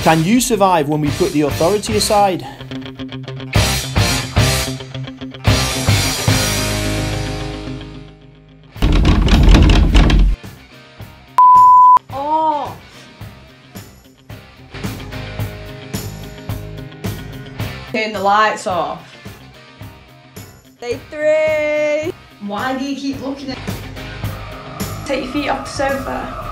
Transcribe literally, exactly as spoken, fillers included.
Can you survive when we put the authority aside? Oh! Turn the lights off. Day three! Why do you keep looking at... Take your feet off the sofa.